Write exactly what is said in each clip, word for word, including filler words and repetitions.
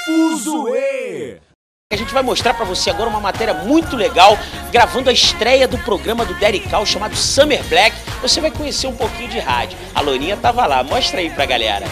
Fuzuê! A gente vai mostrar pra você agora uma matéria muito legal, gravando a estreia do programa do Daddy Cal chamado Summer Black. Você vai conhecer um pouquinho de rádio. A Loninha tava lá, mostra aí pra galera.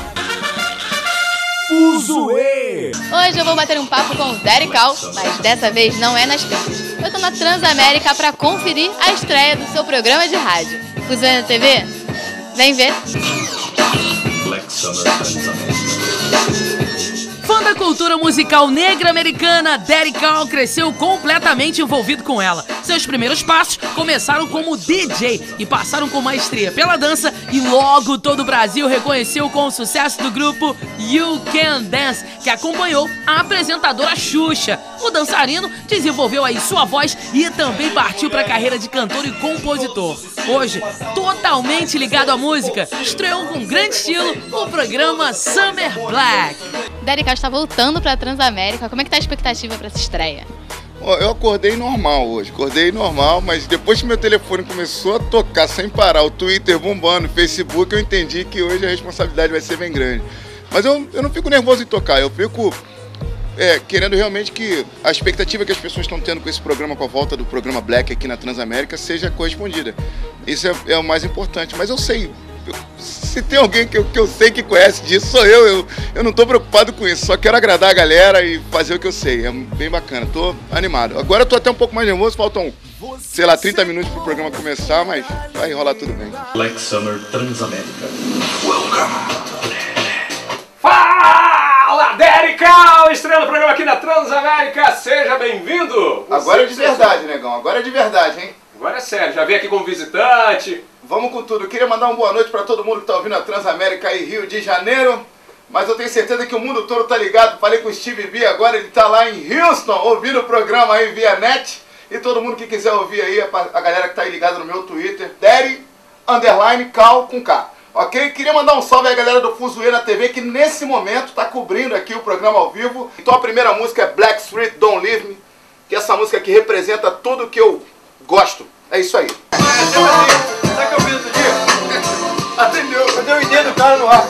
Fuzuê! Hoje eu vou bater um papo com o Daddy Cal, mas dessa vez não é nas pistas. Eu tô na Transamérica pra conferir a estreia do seu programa de rádio. Fuzuê na T V? Vem ver! Black Summer Transamérica. Fã da cultura musical negra americana, Daddy Cal cresceu completamente envolvido com ela. Seus primeiros passos começaram como D J e passaram com maestria pela dança, e logo todo o Brasil reconheceu com o sucesso do grupo You Can Dance, que acompanhou a apresentadora Xuxa. O dançarino desenvolveu aí sua voz e também partiu para a carreira de cantor e compositor. Hoje, totalmente ligado à música, estreou com grande estilo o programa Summer Black. Daddy Cal está voltando para a Transamérica. Como é que tá a expectativa para essa estreia? Eu acordei normal hoje, acordei normal, mas depois que meu telefone começou a tocar sem parar, o Twitter bombando, o Facebook, eu entendi que hoje a responsabilidade vai ser bem grande. Mas eu, eu não fico nervoso em tocar, eu fico é, querendo realmente que a expectativa que as pessoas estão tendo com esse programa, com a volta do programa Black aqui na Transamérica, seja correspondida. Isso é, é o mais importante, mas eu sei... Se tem alguém que eu, que eu sei que conhece disso, sou eu. eu. Eu não tô preocupado com isso, só quero agradar a galera e fazer o que eu sei. É bem bacana, tô animado. Agora eu tô até um pouco mais nervoso, faltam, sei lá, trinta minutos pro programa começar, mas vai rolar tudo bem. Black Summer Transamérica. Fala, Daddy Cal, estreando o programa aqui na Transamérica, seja bem-vindo! Agora é de verdade, negão, agora é de verdade, hein? Agora é sério, já veio aqui como visitante. Vamos com tudo. Eu queria mandar uma boa noite para todo mundo que tá ouvindo a Transamérica aí, Rio de Janeiro. Mas eu tenho certeza que o mundo todo tá ligado. Falei com o Steve B agora, ele tá lá em Houston, ouvindo o programa aí via net. E todo mundo que quiser ouvir aí, a galera que tá aí ligada no meu Twitter, Daddy Underline Cal com K. Ok? Queria mandar um salve aí à galera do Fuzuê na T V, que nesse momento tá cobrindo aqui o programa ao vivo. Então a primeira música é Black Street, Don't Leave Me, que é essa música que representa tudo que eu gosto. É isso aí. Sabe o que eu fiz outro dia? Atendeu, eu dei o ideia do cara no ar.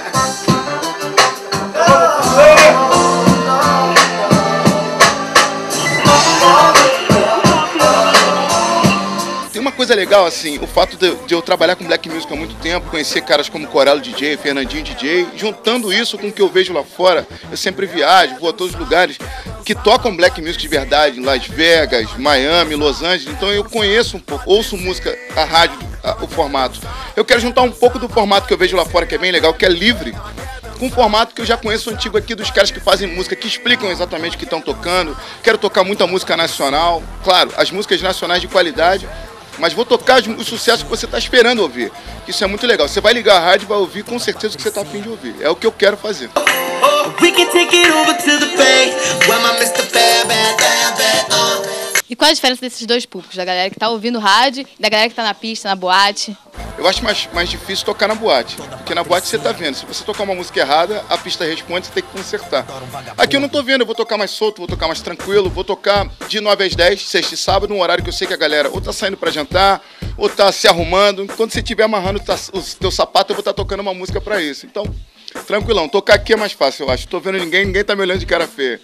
Tem uma coisa legal assim, o fato de, de eu trabalhar com black music há muito tempo, conhecer caras como Coralo D J, Fernandinho D J, juntando isso com o que eu vejo lá fora, eu sempre viajo, vou a todos os lugares que tocam black music de verdade, em Las Vegas, Miami, Los Angeles, então eu conheço um pouco, ouço música, a rádio, a, o formato. Eu quero juntar um pouco do formato que eu vejo lá fora, que é bem legal, que é livre, com um formato que eu já conheço antigo aqui dos caras que fazem música, que explicam exatamente o que estão tocando. Quero tocar muita música nacional, claro, as músicas nacionais de qualidade, mas vou tocar os sucessos que você está esperando ouvir. Isso é muito legal. Você vai ligar a rádio e vai ouvir com certeza o que você está a fim de ouvir. É o que eu quero fazer. E qual a diferença desses dois públicos? Da galera que tá ouvindo rádio e da galera que tá na pista, na boate? Eu acho mais, mais difícil tocar na boate, porque na boate você tá vendo. Se você tocar uma música errada, a pista responde, você tem que consertar. Aqui eu não tô vendo, eu vou tocar mais solto, vou tocar mais tranquilo, vou tocar de nove às dez, sexta e sábado, num horário que eu sei que a galera ou tá saindo pra jantar, ou tá se arrumando. Quando você estiver amarrando o teu sapato, eu vou estar tocando uma música pra isso. Então, tranquilão, tocar aqui é mais fácil, eu acho. Tô vendo ninguém, ninguém tá me olhando de cara feia.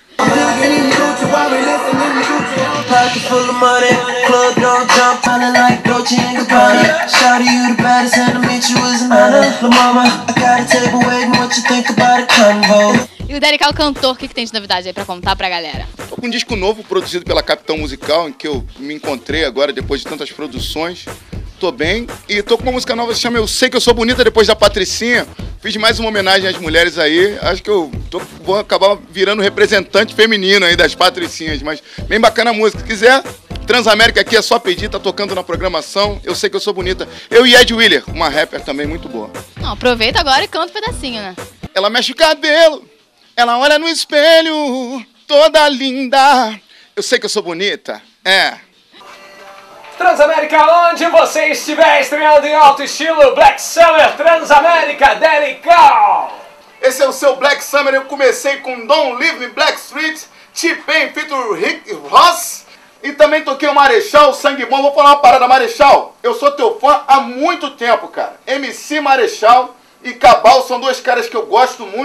E o Daddy Cal, cantor, o que, que tem de novidade aí pra contar pra galera? Tô com um disco novo produzido pela Capitão Musical, em que eu me encontrei agora depois de tantas produções. Tô bem e tô com uma música nova que se chama Eu Sei Que Eu Sou Bonita, depois da Patricinha. Fiz mais uma homenagem às mulheres aí. Acho que eu tô, vou acabar virando representante feminino aí das Patricinhas, mas bem bacana a música. Se quiser, Transamérica aqui é só pedir, tá tocando na programação. Eu Sei Que Eu Sou Bonita. Eu e Ed Willer, uma rapper também muito boa. Não, aproveita agora e canta um pedacinho, né? Ela mexe o cabelo, ela olha no espelho, toda linda. Eu sei que eu sou bonita, é. Transamérica, onde você estiver, estreando em alto estilo, Black Summer Transamérica, Daddy Cal. Esse é o seu Black Summer, eu comecei com Don't Leave Me, Black Street, T-Pain, featuring Rick Ross, e também toquei o Marechal, Sangue Bom. Vou falar uma parada, Marechal, eu sou teu fã há muito tempo, cara. M C Marechal e Cabal são dois caras que eu gosto muito,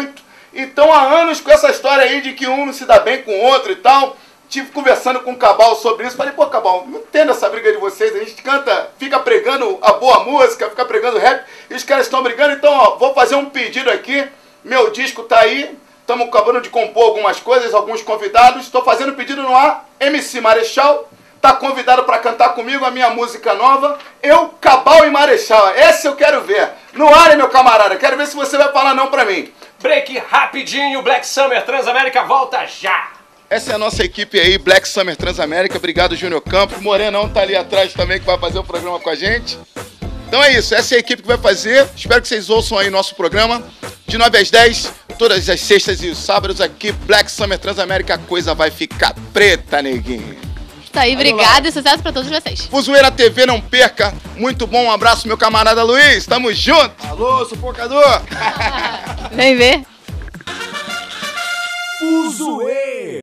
Então há anos com essa história aí de que um não se dá bem com o outro e tal. Tive conversando com o Cabal sobre isso. Falei, pô, Cabal, não entendo essa briga de vocês. A gente canta, fica pregando a boa música, fica pregando rap, e os caras estão brigando. Então, ó, vou fazer um pedido aqui. Meu disco tá aí. Estamos acabando de compor algumas coisas, alguns convidados. Estou fazendo pedido no ar. M C Marechal tá convidado para cantar comigo a minha música nova. Eu, Cabal e Marechal. Esse eu quero ver. No ar, meu camarada. Quero ver se você vai falar não pra mim. Break rapidinho, Black Summer Transamérica volta já! Essa é a nossa equipe aí, Black Summer Transamérica. Obrigado, Júnior Campos. Morenão tá ali atrás também, que vai fazer o programa com a gente. Então é isso, essa é a equipe que vai fazer. Espero que vocês ouçam aí nosso programa. De nove às dez, todas as sextas e os sábados aqui, Black Summer Transamérica. A coisa vai ficar preta, neguinho. Isso aí, obrigada e sucesso pra todos vocês. Fuzueira T V, não perca. Muito bom, um abraço, meu camarada Luiz. Tamo junto. Alô, sufocador. Vem ver. Fuzuê.